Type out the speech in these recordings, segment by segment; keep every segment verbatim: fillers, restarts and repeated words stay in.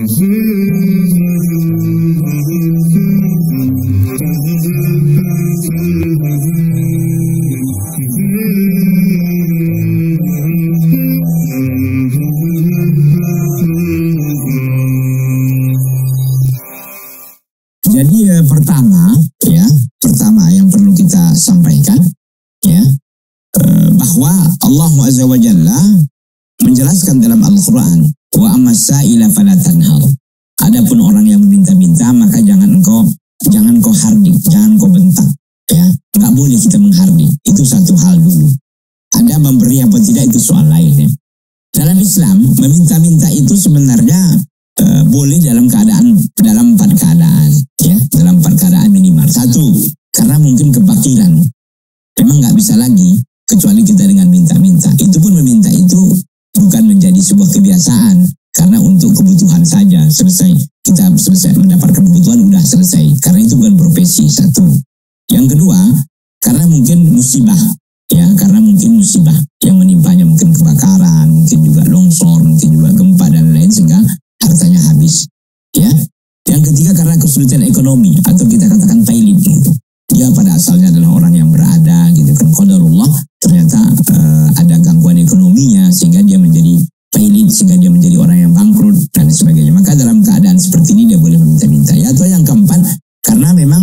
Jadi eh, pertama ya, pertama yang perlu kita sampaikan ya, eh, bahwa Allah Azza wa Jalla menjelaskan dalam Al-Qur'an, wa ammasaila fala tanhar. Adapun orang yang meminta-minta maka jangan engkau jangan kau hardik, jangan kau bentak ya. Enggak boleh kita menghardik. Itu satu hal dulu. Ada memberi apa tidak itu soal lain ya. Dalam Islam meminta-minta itu sebenarnya Uh, boleh dalam keadaan dalam empat keadaan ya, dalam empat keadaan minimal. Satu, karena mungkin kefakiran, memang nggak bisa lagi kecuali kita dengan minta-minta. Itu pun meminta itu bukan menjadi sebuah kebiasaan, karena untuk kebutuhan saja selesai, kita selesai mendapatkan kebutuhan udah selesai, karena itu bukan profesi. Satu. Yang kedua, karena mungkin musibah ya, karena mungkin musibah yang menimpanya, mungkin kebakaran, mungkin juga longsor, mungkin juga gempa dan lain, sehingga hartanya habis ya. Yang ketiga karena kesulitan ekonomi, atau kita katakan pailit gitu. Dia pada asalnya adalah orang yang berada gitu kan, qadarullah ternyata uh, ada gangguan ekonominya sehingga dia menjadi pailit, sehingga dia menjadi orang yang bangkrut dan sebagainya. Maka dalam keadaan seperti ini dia boleh meminta-minta ya. Atau yang keempat karena memang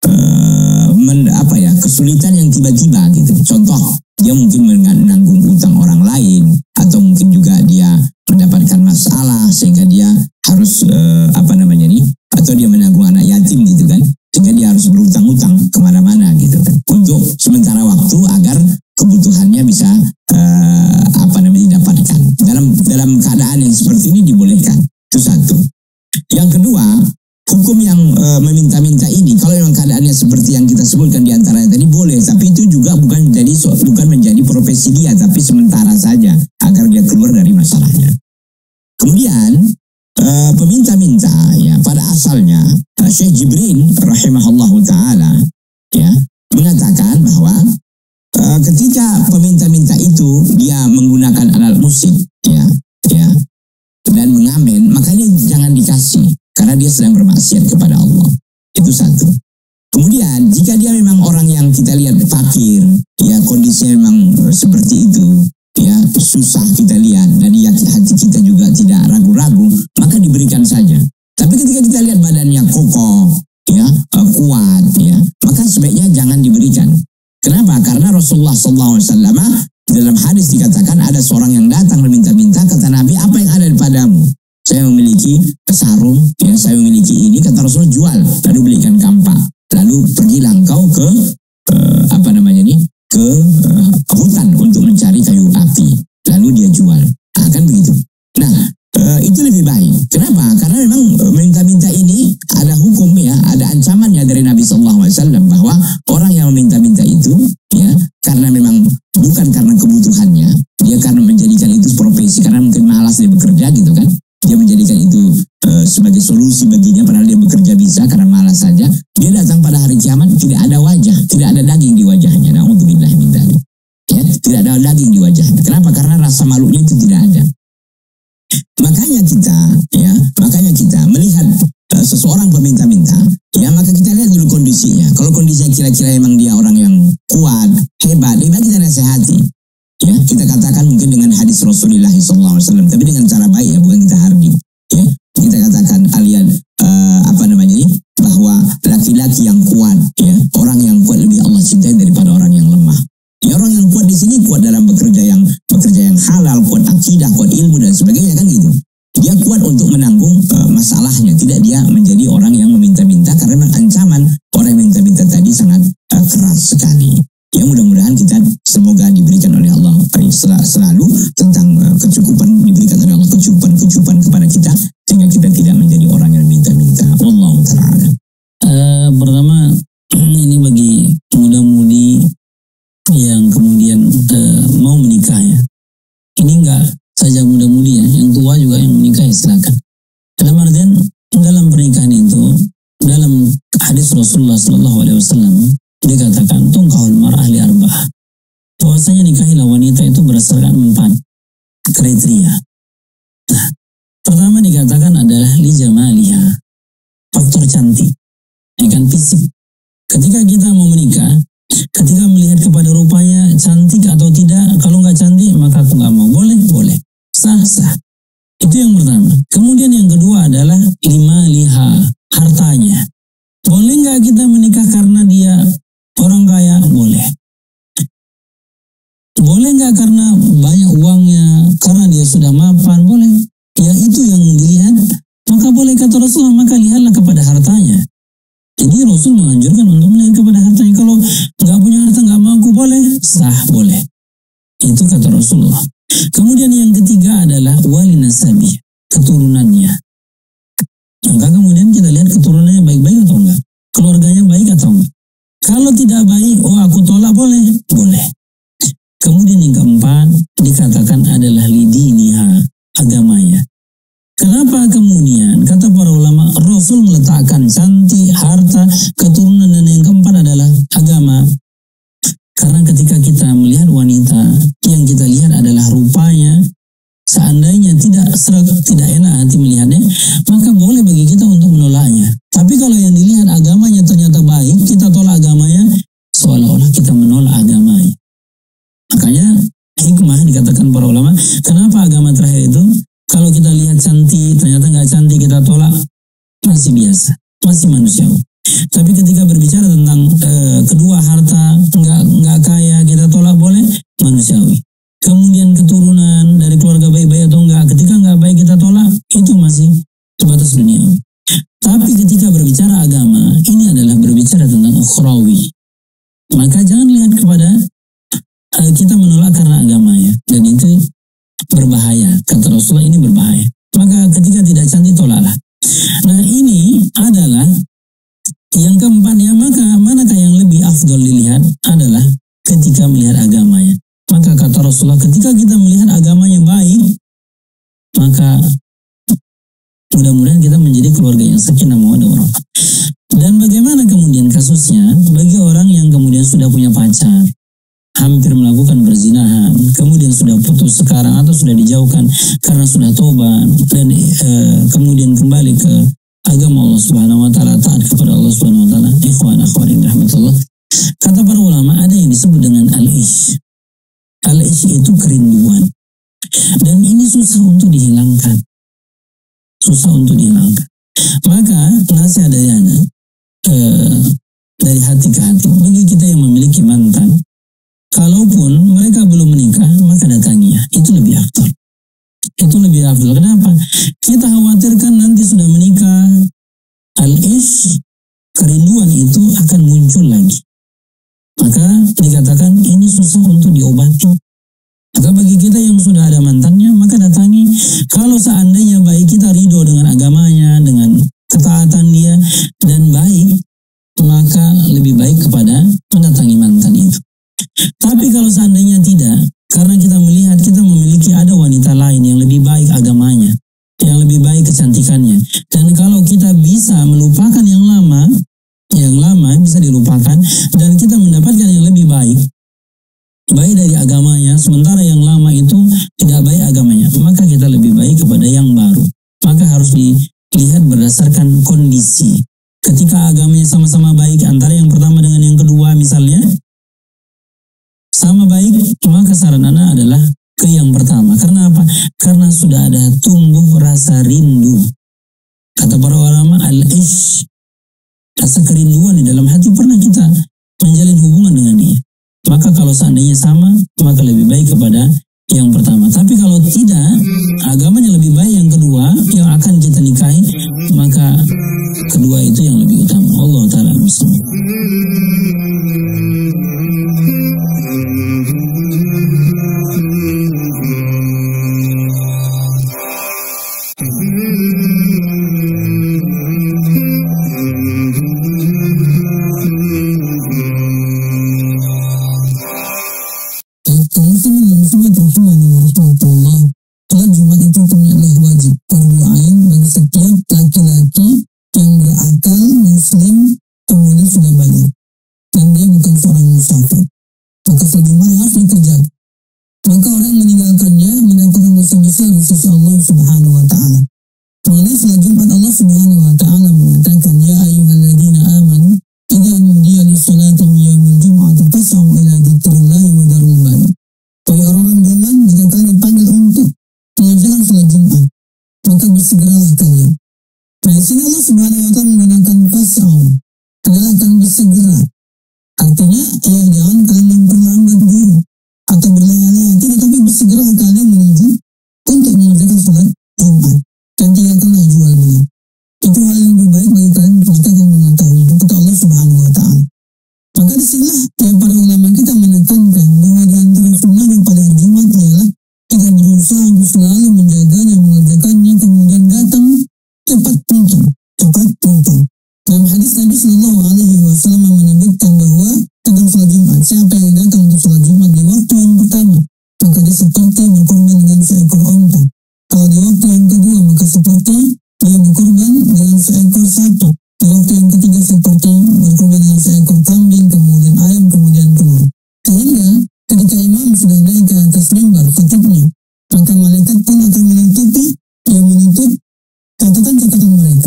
uh, men, apa ya, kesulitan yang tiba-tiba gitu. Contoh, dia mungkin menanggung utang orang lain, atau mungkin juga dia mendapatkan masalah sehingga dia harus uh, apa namanya nih, atau dia menanggung anak yatim gitu kan, sehingga dia harus berutang-utang kemana-mana gitu kan, untuk sementara waktu agar kebutuhannya bisa uh, apa namanya didapatkan. Dalam dalam keadaan yang seperti ini dibolehkan. Itu satu. Yang kedua, hukum yang uh, meminta-minta ini, kalau memang keadaannya seperti yang kita sebutkan di antaranya tadi, boleh, tapi itu juga bukan menjadi bukan menjadi profesi dia, tapi sementara saja agar dia keluar dari masalahnya. Kemudian uh, peminta-minta ya, pada asalnya uh, Syekh Jibril rahimahullahu taala ya mengatakan bahwa uh, ketika peminta-minta itu dia menggunakan alat musik ya ya dan mengamen, makanya jangan dikasih, karena dia sedang bermaksiat kepada Allah. Itu satu. Kemudian jika dia memang orang yang kita lihat fakir, ya kondisinya memang seperti itu, ya susah kita lihat, dan ya hati kita juga tidak ragu-ragu, maka diberikan saja. Tapi ketika kita lihat badannya kokoh, ya kuat, ya maka sebaiknya jangan diberikan. Kenapa? Karena Rasulullah shallallahu alaihi wasallam dalam hadis dikatakan ada seorang yang datang meminta-minta, kata Nabi, apa yang ada padamu? Saya memiliki sarung, ya saya memiliki ini, kata Rasul, jual, lalu belikan kampak, lalu pergilah engkau ke uh, apa namanya nih, ke uh, hutan untuk mencari kayu api, lalu dia jual. Nah, kan begitu. Nah, uh, itu lebih baik. Kenapa? Karena memang uh, minta-minta ini ada hukum ya, ada ancamannya dari Nabi Shallallahu Alaihi Wasallam bahwa orang yang meminta-minta itu, ya karena memang bukan karena kebutuhannya, dia karena menjadikan itu profesi, karena mungkin malas dia bekerja gitu kan. Dia menjadikan itu uh, sebagai solusi baginya, padahal dia bekerja bisa karena malas saja. Dia datang pada hari kiamat tidak ada wajah, tidak ada daging di wajahnya. Na'udzubillah min dzalik. Ya, tidak ada daging di wajahnya. Kenapa? Karena rasa malunya itu tidak ada. Makanya kita, ya, makanya kita melihat uh, seseorang peminta-minta, ya maka kita lihat dulu kondisinya. Kalau kondisinya kira-kira memang dia orang yang kuat, hebat, lebih baik kita nasihati. Ya, kita katakan mungkin dengan hadis Rasulullah shallallahu alaihi wasallam, tapi dengan cara baik ya, bukan kita hardik. Ya, kita katakan kalian uh, apa namanya ini, bahwa laki-laki yang kuat, ya orang yang kuat lebih Allah cintai daripada orang yang lemah. Ya, orang yang kuat di sini kuat dalam bekerja yang bekerja yang halal, kuat akidah, kuat ilmu dan sebagainya kan gitu. Dia kuat untuk menanggung uh, masalahnya, tidak dia menjadi orang yang meminta-minta, karena memang ancaman orang yang minta-minta tadi sangat uh, keras sekali. Ya, mudah-mudahan kita semoga diberikan oleh Allah sel selalu tentang uh, kecukupan, diberikan oleh Allah kecukupan-kecukupan kepada kita, sehingga kita tidak menjadi orang yang minta-minta. Wallahu ta'ala. Uh, pertama, ini bagi muda-mudi yang kemudian uh, mau menikah ya. Ini enggak saja muda-mudi ya, yang tua juga yang menikah ya silakan. Dalam artian dalam pernikahan itu, dalam hadis Rasulullah Sallallahu Alaihi Wasallam dikatakan tungkahul mar'ah li arba'ah, bahwasanya nikahilah wanita itu berdasarkan empat kriteria. Nah, pertama dikatakan adalah li Ketika kita mau menikah, ketika melihat kepada rupanya cantik atau tidak, kalau nggak cantik maka aku nggak mau. Boleh, boleh, sah, sah. Itu yang pertama. Kemudian yang kedua adalah lima liha, hartanya. Boleh nggak kita menikah karena dia orang kaya? Boleh. Boleh nggak karena banyak uangnya, karena dia sudah mapan? Boleh. Ya itu yang dilihat. Maka boleh kata Rasulullah, maka lihatlah kepada hartanya. Jadi Rasul menganjurkan untuk melihat kepada hartanya. Kalau nggak punya harta nggak mau aku, boleh, sah, boleh. Itu kata Rasulullah. Kemudian yang ketiga adalah wali nasabi, keturunannya. Maka kemudian kita lihat keturunannya baik-baik atau enggak, keluarganya baik atau enggak. Kalau tidak baik, oh aku tolak, boleh, boleh. Kemudian yang keempat dikatakan adalah lidiniha, agamanya. Kenapa kemudian kata para ulama Rasul meletakkan cantik, harta, keturunan, dan yang keempat adalah agama? Karena ketika kita melihat wanita, yang kita lihat adalah rupanya. Seandainya tidak serak, tidak enak hati melihatnya, maka boleh bagi kita untuk menolaknya. Tapi kalau yang dilihat agamanya ternyata baik, kita tolak agamanya, seolah-olah kita menolak agamanya. Makanya hikmah dikatakan para ulama, kenapa agama terakhir itu? Kalau kita lihat cantik, ternyata nggak cantik, kita tolak, masih biasa, masih manusiawi. Tapi ketika berbicara tentang e, kedua harta, nggak nggak kaya, kita tolak, boleh, manusiawi. Kemudian keturunan dari keluarga baik-baik atau enggak, ketika nggak baik kita tolak, itu masih sebatas duniawi. Tapi ketika berbicara agama, ini adalah berbicara tentang ukhrawi. Maka jangan lihat kepada e, kita menolak karena agamanya, dan itu berbahaya. Kata Rasulullah, ini berbahaya. Maka ketika tidak cantik, tolaklah. Nah ini adalah yang keempat ya. Maka manakah yang lebih afdol dilihat adalah ketika melihat agamanya. Maka kata Rasulullah, ketika kita melihat agamanya baik, maka mudah-mudahan kita menjadi keluarga yang sakinah mawaddah warahmah. Dan bagaimana kemudian kasusnya bagi orang yang kemudian sudah punya pacar, hampir melakukan perzinahan, kemudian sudah putus sekarang atau sudah dijauhkan karena sudah tobat dan e, kemudian kembali ke agama Allah Subhanahu wa taala, taat kepada Allah Subhanahu wa taala. Ikhwan akhwat rahmatullah. Kata para ulama, ada yang disebut dengan al-ish. Al-ish itu kerinduan. Dan ini susah untuk dihilangkan. Susah untuk dihilangkan. Maka nasihat dari ana e, dari hati ke hati, bagi kita yang memiliki mantan, kalaupun mereka belum menikah, maka datanginya. Itu lebih afdal. Itu lebih afdal. Kenapa? Kita khawatirkan nanti sudah menikah, al-ish, kerinduan itu akan muncul lagi. Maka dikatakan ini susah untuk diobati. Maka bagi kita yang sudah ada mantannya, maka datangi. Kalau seandainya baik, kita ridho dengan agamanya, dengan ketaatan dia, dan baik, maka lebih baik kepada mendatangi mantan itu. Tapi kalau seandainya tidak, karena kita melihat kita memiliki ada wanita lain yang lebih baik agamanya, yang lebih baik kecantikannya, dan kalau kita bisa melupakan yang lama, yang lama bisa dilupakan, dan kita mendapatkan yang lebih baik, baik dari agamanya, sementara yang lama itu tidak baik agamanya, maka kita lebih baik kepada yang baru. Maka harus dilihat berdasarkan kondisi. Ketika agamanya sama-sama baik antara yang pertama dengan yang kedua misalnya, sama baik, maka saran ana adalah ke yang pertama. Karena apa? Karena sudah ada tumbuh rasa rindu. Kata para ulama, al-ish, rasa kerinduan di dalam hati, pernah kita menjalin hubungan dengan dia. Maka kalau seandainya sama, maka lebih baik kepada yang pertama. Tapi kalau tidak, agamanya lebih baik yang kedua, yang akan kita nikahi, maka kedua itu yang lebih utama. Allah Ta'ala muslim. Salat Jumat itu adalah wajib, fardu ain bagi setiap laki-laki yang berakal, muslim, kemudian sudah balik, dan dia bukan seorang musafir. Maka salat Jumat harus dikerjakan. Maka orang yang meninggalkannya mendapatkan dosa besar di sisi Allah Subhanahu wa taala. Mengenai salat Jumat, Allah Subhanahu wa taala mengatakan, ya ayyuhalladzina amanu idza nudiya bersegeralah kalian. Nah, di sini Allah Subhanahu wa taala menggunakan fas'au, adalah akan bersegera. Artinya, ya jangan kalian memperlambat diri atau berleha-leha, tidak, tapi bersegera kalian menuju untuk mengerjakan salat Jumat dan tinggalkanlah jual beli. Itu hal yang lebih baik bagi kalian jika kalian mengetahui itu kata Allah Subhanahu wa taala. Maka disinilah ya para ulama kita menekankan bahwa di antara sunnah yang pada hari Jumat ialah kita berusaha untuk selalu menjaganya, mengerjakannya, kemudian datang cepat mungkin, cepat mungkin. Dalam hadis Nabi Shallallahu Alaihi Wasallam menyebutkan bahwa tentang salat Jumat, siapa yang datang untuk salat Jumat di waktu yang pertama, maka dia seperti berkorban dengan seekor onta. Kalau di waktu yang kedua, maka seperti dia berkorban dengan seekor sapi. Di waktu yang ketiga seperti berkorban dengan seekor kambing, kemudian ayam, kemudian telur. Sehingga ketika imam sudah naik ke atas mimbar khatibnya, maka malaikat pun akan menutupi, yang menutup catatan-catatan mereka.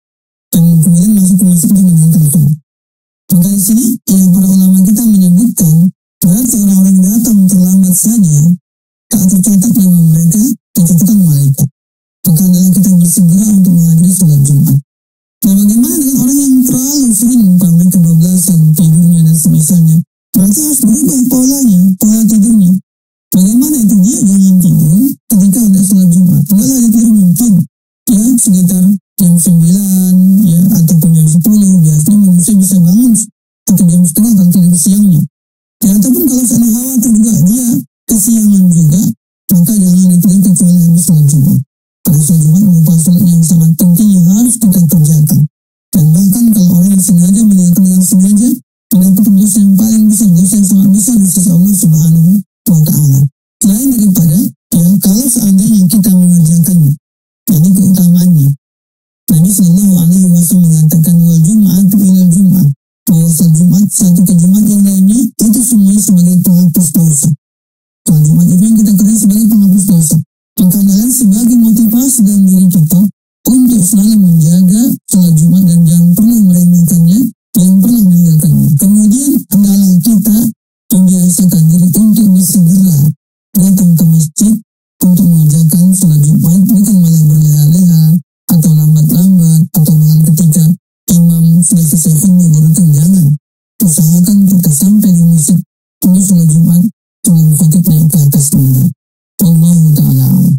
Dan kemudian masuk ke masjid dengan tersebut. Maka di sini yang para ulama kita menyebutkan berarti orang-orang datang terlambat saja tak tercatat nama mereka di catatan malaikat. Maka adalah kita bersegera untuk menghadiri salat Jumat. Nah, bagaimana dengan orang yang terlalu sering sampai kebablasan tidurnya dan semisalnya? Berarti harus berubah polanya, pola tidurnya. Bagaimana itu? Dia jangan tidur ketika ada salat Jumat. Enggaklah dia tidur mungkin ya sekitar jam sembilan ya ataupun jam sepuluh, biasanya manusia bisa bangun atau jam setengah kalau tidur siangnya. Ya ataupun kalau seandainya khawatir juga dia kesiangan juga, maka jangan ditidur kecuali habis salat Jumat. Pada salat Jumat merupakan salat yang sangat penting yang harus kita kerjakan. Dan bahkan kalau orang yang sengaja meninggalkan dengan sengaja mendapat dosa yang paling besar, dosa yang sangat besar di sisi Allah Subhanahu wa taala. Selain daripada ya kalau seandainya kita mengerjakannya. Jadi keutamaannya. Nabi Shallallahu Alaihi Wasallam mengatakan wal Jum'atu ilal Jum'ah, bahwa salat Jumat satu ke Jumat yang lainnya itu semuanya sebagai penghapus dosa. Salat Jumat itu yang kita kenal sebagai penghapus dosa. Maka adalah sebagai motivasi dalam diri kita untuk selalu menjaga salat Jumat dan jangan pernah meremehkannya, jangan pernah meninggalkannya. Kemudian hendaklah kita membiasakan diri untuk bersegera datang ke masjid untuk mengerjakan salat Jumat, bukan malah berleha-leha atau lambat-lambat atau bahkan ketika imam sudah selesai khutbah baru datang. Jangan, usahakan kita sampai di masjid untuk salat Jumat sebelum khatib naik ke atas mimbar. Wallahu ta'ala a'lam.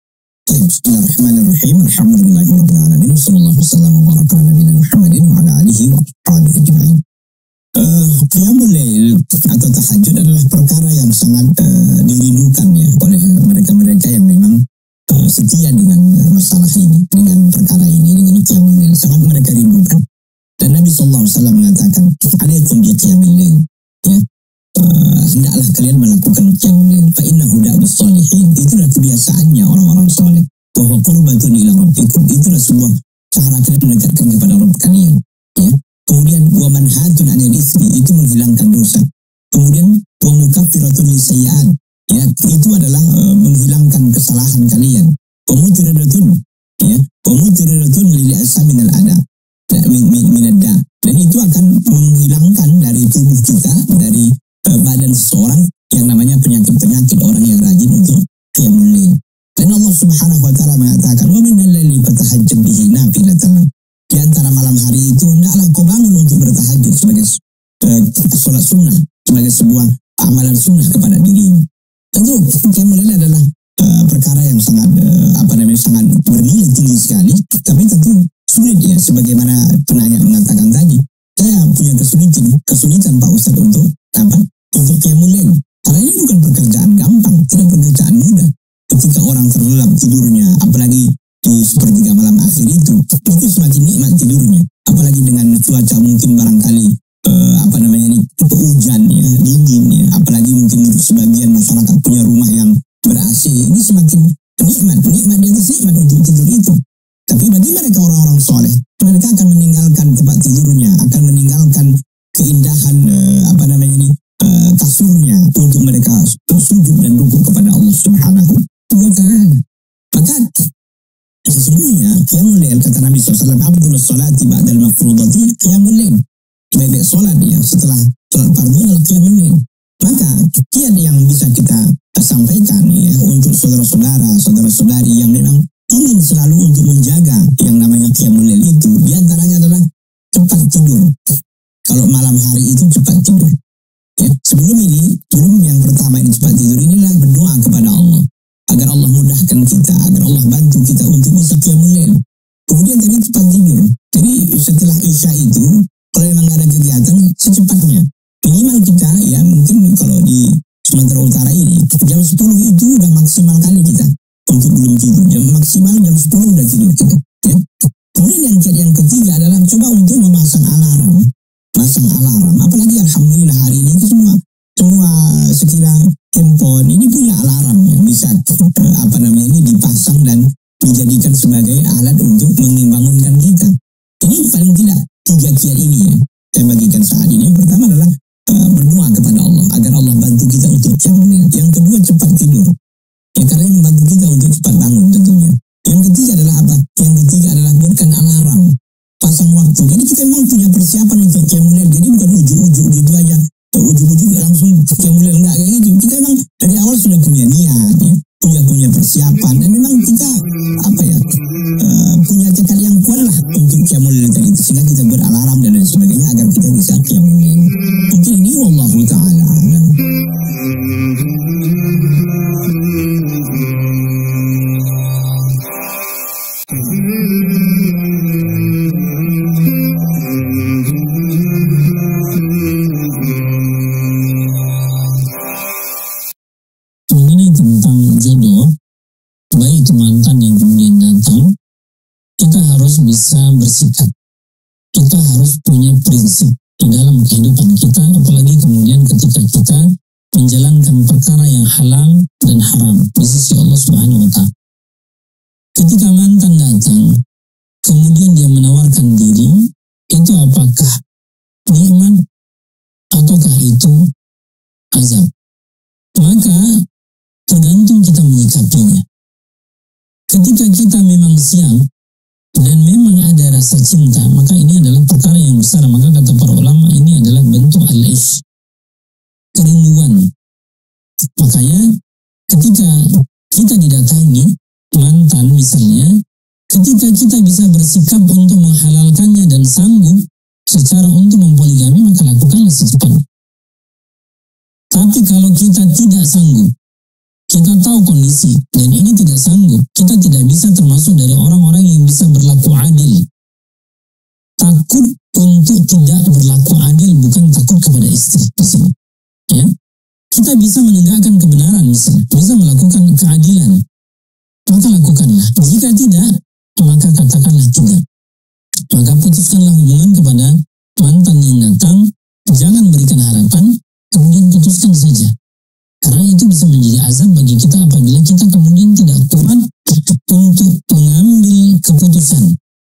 Bismillahirrahmanirrahim. Alhamdulillahirabbil alamin. Wassallallahu wasallam wa baraka ala nabiyina Muhammadin wa ala alihi wa sahbihi ajma'in. Qiyamul Lail atau tahajud adalah perkara yang sangat uh, dirindukan ya oleh mereka-mereka yang memang uh, setia dengan uh, masalah ini, dengan perkara ini, dengan Qiyamul Lail, sangat mereka rindukan. Dan Nabi sallallahu alaihi wasallam mengatakan, "Alaikum bi Qiyamil Lail." Ya. Uh, hendaklah kalian melakukan Qiyamul Lail, fa innahu da'bus shalihin. Itulah kebiasaannya orang-orang saleh. Wa huwa qurbatun ila rabbikum. Itulah sebuah cara kalian mendekatkan kepada Rabb kalian. Ya. Kemudian wa manhatun 'anil itsmi, itu menghilangkan dosa. Kemudian wa mukaffiratun lisayyi'at, ya itu adalah uh, menghilangkan kesalahan kalian. Wa mutiradatun, ya wa mutiradatun lil asaminal ada min min ada, dan itu akan menghilangkan dari tubuh kita, dari uh, badan seseorang yang namanya penyakit-penyakit orang yang rajin untuk qiyamul lail. Dan Allah Subhanahu wa taala mengatakan wa minal laili fatahajjab bihi nafilatan. Di antara malam hari itu hendaklah kau bangun untuk bertahajud sebagai uh, sholat sunnah, sebagai sebuah amalan sunnah kepada dirimu. Tentu qiyamul lail adalah uh, perkara yang sangat uh, apa namanya sangat bernilai tinggi sekali, tapi tentu sulit ya, sebagaimana penanya mengatakan tadi. Saya punya kesulitan, kesulitan Pak Ustadz untuk apa? Untuk qiyamul lail. Karena ini bukan pekerjaan gampang, tidak pekerjaan mudah. Ketika orang terlelap tidurnya, apalagi di sepertiga malam akhir itu, itu semakin nikmat tidurnya. Apalagi dengan cuaca mungkin barangkali eh, apa namanya ini hujan ya, dingin ya. Apalagi mungkin untuk sebagian masyarakat punya rumah yang ber-A C, ini semakin nikmat, nikmat di atas nikmat untuk tidur itu. Tapi bagi mereka orang-orang soleh, mereka akan meninggalkan tempat tidurnya, akan meninggalkan keindahan eh, apa namanya ini eh, kasurnya untuk mereka sujud dan rukuk kepada Allah Subhanahu wa taala. Maka sesungguhnya qiyamul lail, kata Nabi shallallahu alaihi wasallam, afdhalus sholati ba'dal mafrudati qiyamul lail. Baik-baik sholat ya setelah sholat fardu adalah qiyamul lail. Maka kiat yang bisa kita sampaikan ya untuk saudara-saudara, saudara-saudari yang memang ingin selalu untuk menjaga yang namanya qiyamul lail itu, diantaranya adalah cepat tidur. Kalau malam hari itu cepat tidur. Ya, sebelum ini, sebelum yang pertama ini cepat tidur, inilah berdoa kepada Allah agar Allah mudahkan kita, agar Allah bantu kita untuk bisa qiyamul lail. Kemudian tadi cepat tidur. Jadi setelah isya itu, kalau memang nggak ada kegiatan, secepatnya. Minimal kita, ya mungkin kalau di Sumatera Utara ini, jam sepuluh itu udah maksimal kali kita untuk belum tidur. Jam maksimal jam sepuluh udah tidur kita. Ya. Kemudian yang, yang ketiga adalah coba untuk memasang alarm. Masang alarm. Apalagi alhamdulillah hari ini itu semua semua sekira handphone ini punya alarm yang bisa eh, apa namanya ini dipasang dan dijadikan sebagai alat untuk membangunkan kita. Ini paling tidak tiga kiat ini ya saya bagikan saat ini. Yang pertama adalah uh, berdoa kepada Allah agar Allah bantu kita untuk qiyamul lail. Yang kedua cepat tidur. Ya karena ini membantu kita untuk cepat bangun tentunya. Yang ketiga adalah apa? Yang ketiga adalah buatkan alarm. Pasang waktu. Jadi kita memang punya persiapan untuk qiyamul lail. Jadi bukan ujuk-ujuk gitu aja. Ujuk-ujuk langsung qiyamul lail enggak kayak gitu. Kita memang dari awal sudah punya niat ya. Punya punya persiapan dan memang kita apa ya uh, punya tekad yang kuat lah untuk qiyamul lail tadi, sehingga kita beralarm dan lain sebagainya agar kita bisa qiyamul lail. Mungkin ini wallahu taala alam. Mengenai tentang jodoh, baik itu mantan yang kemudian datang, kita harus bisa bersikap. Kita harus punya prinsip di dalam kehidupan kita, apalagi kemudian ketika kita menjalankan perkara yang halal dan haram di sisi Allah Subhanahu wa Ta'ala. Ketika mantan datang, kemudian dia menawarkan diri, itu apakah nikmat ataukah itu azab? Maka tergantung kita menyikapinya. Ketika kita memang siap dan memang ada rasa cinta, maka ini adalah perkara yang besar. Maka kata para ulama, ini adalah bentuk al-ish, kerinduan. Makanya ketika kita didatangi mantan misalnya, ketika kita bisa bersikap untuk menghalalkannya dan sanggup secara untuk mempoligami, maka lakukanlah secepatnya. Tapi kalau kita tidak sanggup, kita tahu kondisi dan ini tidak sanggup, kita tidak bisa termasuk dari orang-orang yang bisa berlaku adil. Takut untuk tidak berlaku adil bukan takut kepada istri di sini. Ya, kita bisa menegakkan kebenaran misalnya, bisa melakukan keadilan, maka lakukanlah. Jika tidak, maka katakanlah tidak. Maka putuskanlah hubungan kepada mantan yang datang, jangan berikan harapan, kemudian putuskan saja. Karena itu bisa menjadi azab bagi kita apabila kita kemudian tidak kuat untuk mengambil keputusan.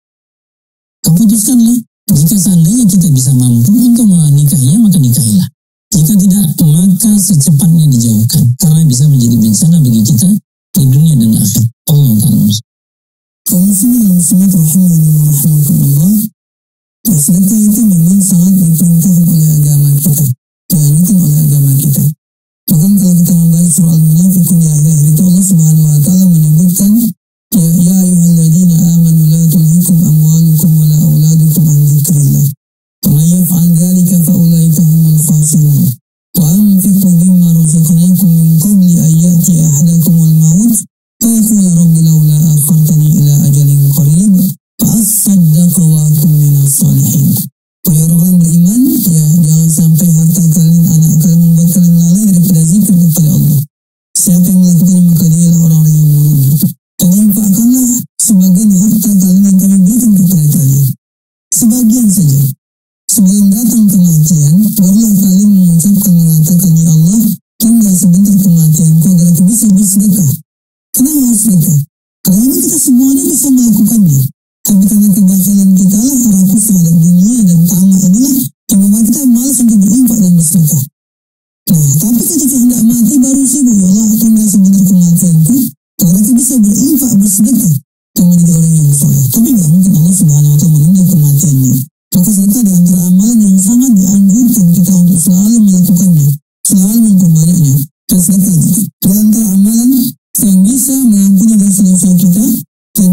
Keputuskanlah, jika seandainya kita bisa mampu untuk menikahinya, maka nikahilah. Jika tidak, maka secepatnya dijauhkan. Karena bisa menjadi bencana bagi kita di dunia dan akhirat. Allah Ta'ala. Kaum muslimin dan muslimat rahimahullah wa rahmatullah, sedekah itu memang sangat diperintahkan oleh agama kita, dianjurkan oleh agama kita. Bahkan kalau kita membaca surah Al-Munafiqun di akhir itu, Allah Subhanahu wa Ta'ala menyebutkan, ya ya ayyuhalladzina amanu la tulhikum amwalukum wala auladukum an dzikrillah wa may yaf'al dzalika fa ulaika humul khasirun wa anfiqu mimma razaqnakum min qabli an ya'tiya ahadakumul maut fa yaqulu rabbi laula akhartani ila ajalin qarib fa asaddaq wa akun minas salihin. Wahai orang beriman, ya jangan sampai harta kalian, anak kalian membuat kalian lalai daripada zikir kepada Allah. Siapa yang melakukannya maka dialah orang-orang yang merugi. Dan infakkanlah sebagian harta kalian yang kami berikan kepada kalian. Sebagian saja. Sebelum datang kematian, barulah kalian mengucapkan mengatakan, ya Allah, tunda sebentar kematianku agar aku bisa bersedekah. Kenapa harus sedekah? Karena memang kita semuanya bisa melakukannya. Tapi karena kebahagiaan kita lah, rakus terhadap dunia dan tamak inilah yang membuat kita malas untuk berinfak dan bersedekah. Nah, tapi ketika hendak mati baru sibuk, ya Allah, tunda sebentar kematianku agar aku bisa berinfak, bersedekah dan menjadi orang yang soleh. Tapi nggak mungkin Allah Subhanahu wa Ta'ala menunda kematiannya. Maka sedekah adalah antara amalan yang sangat dianjurkan kita untuk selalu melakukannya, selalu memperbanyaknya. Dan sedekah di antara amalan yang bisa mengampuni dosa-dosa kita dan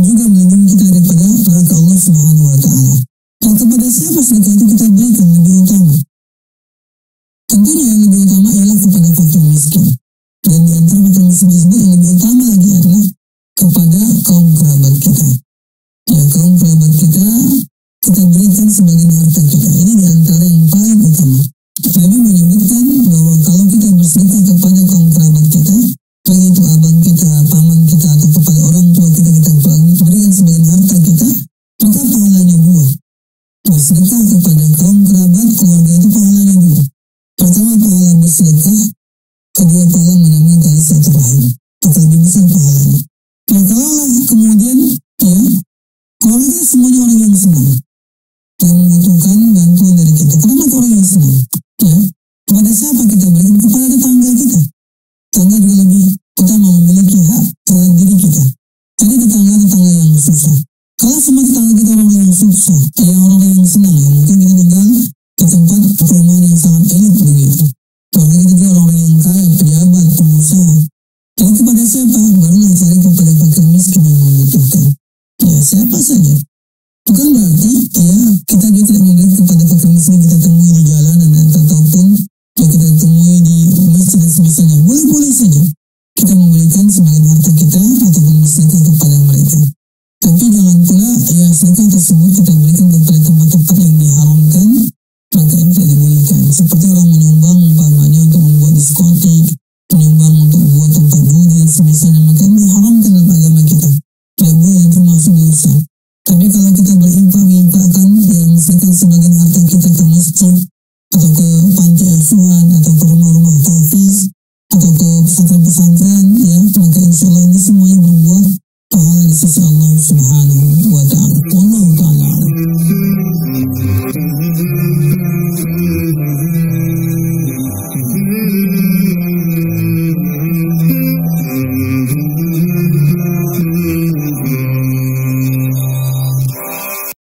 kita, kita berikan sebagian harta kita. Ini diantara yang paling utama. Nabi menyebutkan bahwa kalau kita bersedekah kepada kaum kerabat kita, baik itu abang kita, paman kita, atau kepada orang tua kita, kita berikan sebagian harta kita, maka pahalanya dua. Bersedekah kepada kaum kerabat, keluarga itu pahalanya dua. Pertama, pahala bersedekah. Kedua, pahala menyambung tali silaturahim. Maka lebih besar pahalanya. Nah, kalaulah kemudian, ya, keluarga kita semuanya orang yang senang, yang membutuhkan bantuan dari kita. Karena mereka orang yang senang. Ya, kepada siapa kita berikan? Kepada tetangga kita. Tetangga juga lebih utama memiliki hak terhadap diri kita. Jadi tetangga-tetangga yang susah. Kalau semua tetangga kita orang yang susah, yang orang yang senang, ya mungkin kita tinggal di tempat perumahan yang sangat elit begitu. Keluarga kita juga orang yang kaya, pejabat, pengusaha. Jadi kepada siapa? Barulah cari kepada fakir miskin yang membutuhkan. Ya, siapa saja. Bukan berarti ya kita juga tidak memberi kepada fakir miskin kita temui di jalanan ataupun ya kita temui di masjid dan semisalnya. Boleh-boleh saja kita memberikan sebagian harta kita ataupun bersedekah kepada mereka. Tapi jangan pula ya sedekah tersebut kita berikan kepada tempat-tempat yang diharamkan, maka ini tidak dibolehkan. Seperti orang menyumbang umpamanya untuk membuat diskotik, menyumbang untuk membuat tempat judi dan semisalnya, maka ini diharamkan dalam agama kita. Tidak boleh, yang termasuk dosa. Tapi kalau kita berinfak, menginfakkan, ya misalkan sebagian harta kita ke masjid, atau ke panti asuhan, atau ke rumah-rumah tahfiz, atau ke pesantren-pesantren,